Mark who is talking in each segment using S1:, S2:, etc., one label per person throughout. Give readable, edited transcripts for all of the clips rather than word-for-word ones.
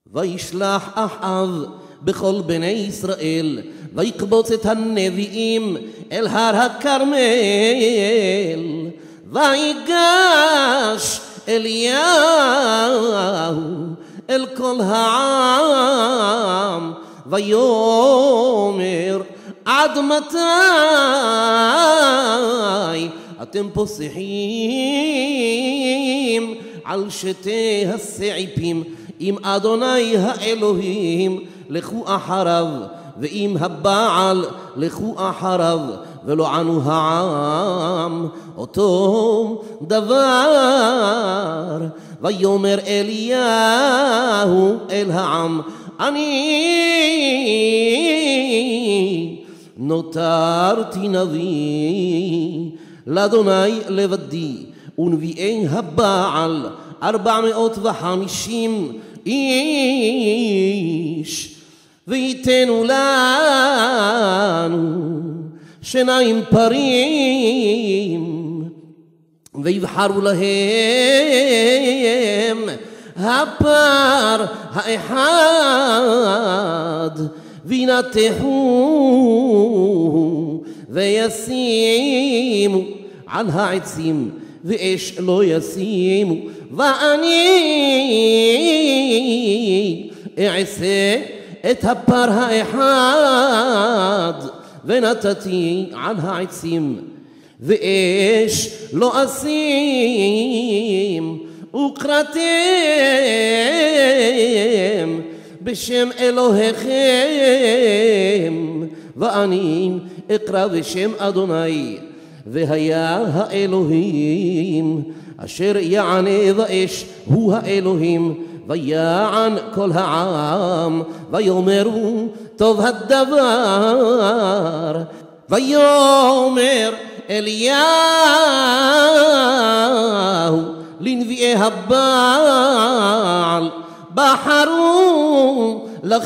S1: וישלח אחאב בכל בני ישראל, ויקבוץ את הנביאים אל הר הכרמל, ויגש אליהו אל כל העם, ויאמר עד מתי אתם פוסחים על שתי הסעיפים? אם אדוני האלוהים לכו אחריו, ואם הבעל לכו אחריו, ולא ענו העם אותו דבר. ויאמר אליהו אל העם, אני נותרתי נביא לאדוני לבדי, ונביאי הבעל 450 איש, ויתנו לנו 2 פרים, ויבחרו להם הפר האחד, וינתחו וישימו על העצים, ואש לא ישימו, ואני אעשה את הפר האחד ונתתי על העצים, ואש לא אשים, וקראתם בשם אלוהיכם, ואני אקרא בשם אדוני. והיה האלוהים אשר יענה באש הוא האלוהים, ויען כל העם, ויאמרו טוב הדבר. ויאמר אליהו לנביאי הבעל, בחרו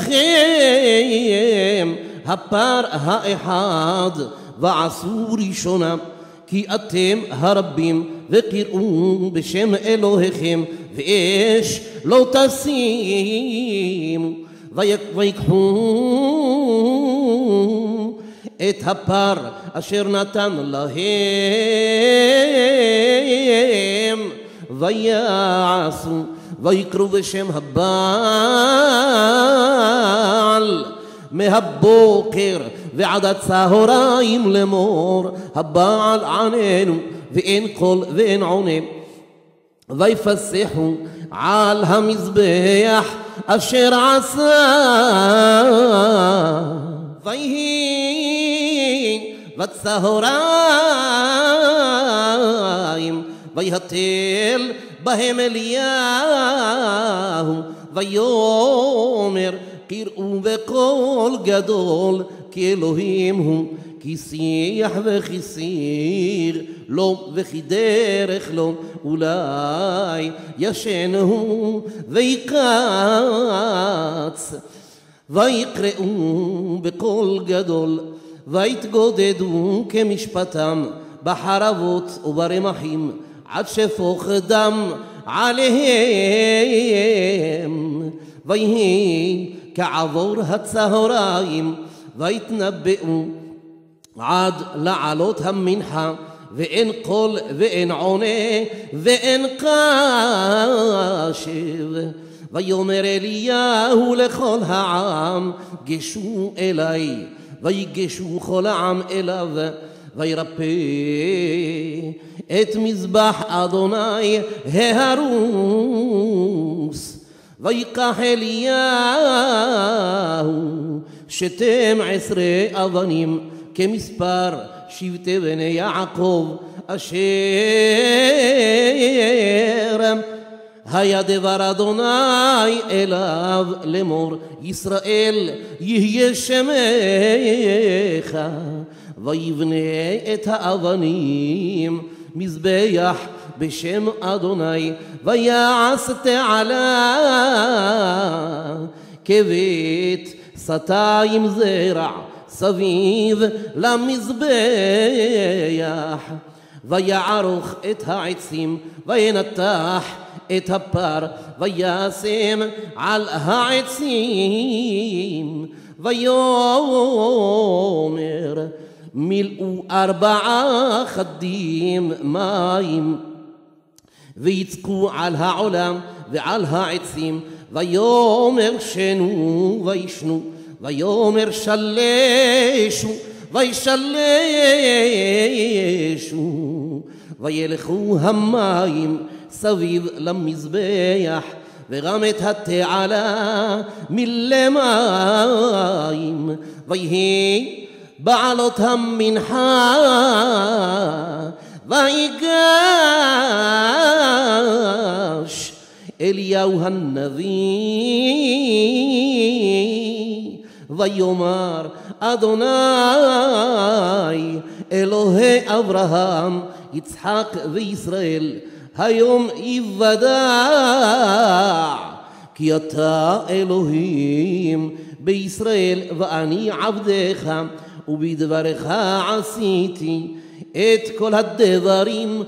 S1: לכם הפר האחד, ועשו ראשונה, כי אתם הרבים, וקראו בשם אלוהיכם, ואש לא תשימו. ויקחו את הפר אשר נתן להם, ויעשו, ויקראו בשם הבעל מהבוקר ועד הצהריים לאמור, הבעל עננו, ואין קול ואין עונה. ויפסחו על המזבח אשר עשה, ויהי בצהריים, ויהתל בהם אליהו, ויאמר קראו בקול גדול, כי אלוהים הוא, כי שיח וכי סיר לו, וכי דרך לו, אולי ישן הוא ויקץ. ויקראו בקול גדול, ויתגודדו כמשפטם בחרבות וברמחים, עד שפוך דם עליהם. ויהי כעבור הצהריים, ויתנבאו עד לעלות המנחה, ואין קול ואין עונה ואין קשב. ויאמר אליהו לכל העם, גשו אלי. ויגשו כל העם אליו, וירפא את מזבח אדוני ההרוס. ויקח אליהו 12 אבנים כמספר שבטי בני יעקב, אשר היה דבר אדוני אליו לאמור, ישראל יהיה שמך. ויבנה את האבנים מזבח בשם אדוני, ויעש תעלה כבית סתיים זרע סביב למזבח. ויערוך את העצים, וינתח את הפר וישם על העצים ויאמר מילאו 4 חדים מים ויצקו על העולם ועל העצים ויאמר שנו וישנו ויאמר שלשו וישלשו וילכו המים סביב למזבח וגם את התעלה מלמים ויהי בעלות המנחה ויגש אליהו הנביא ויאמר אדוני אלוהי אברהם יצחק וישראל היום יוודע כי אתה אלוהים בישראל ואני עבדך ובדברך עשיתי את כל הדברים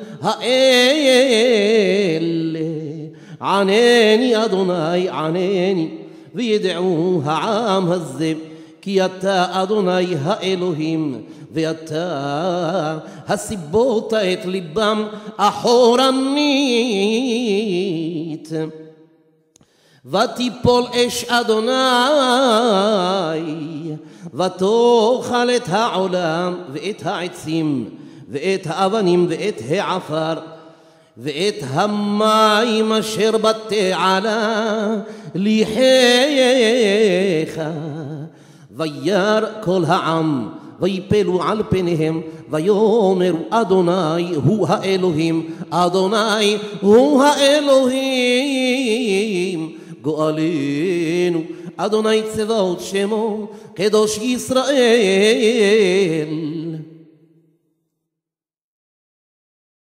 S1: האלה ענני אדוני ענני וידעו העם הזה כי אתה אדוני האלוהים ואתה הסיבות את ליבם אחורנית ותיפול אש אדוני ותאכל את העולם ואת העצים ואת האבנים ואת העפר ואת המים אשר בתעלה ליחך וירא כל העם ויפלו על פניהם ויאמרו אדוני הוא האלוהים אדוני הוא האלוהים גואלנו אדוני צבאות שמו קדוש ישראל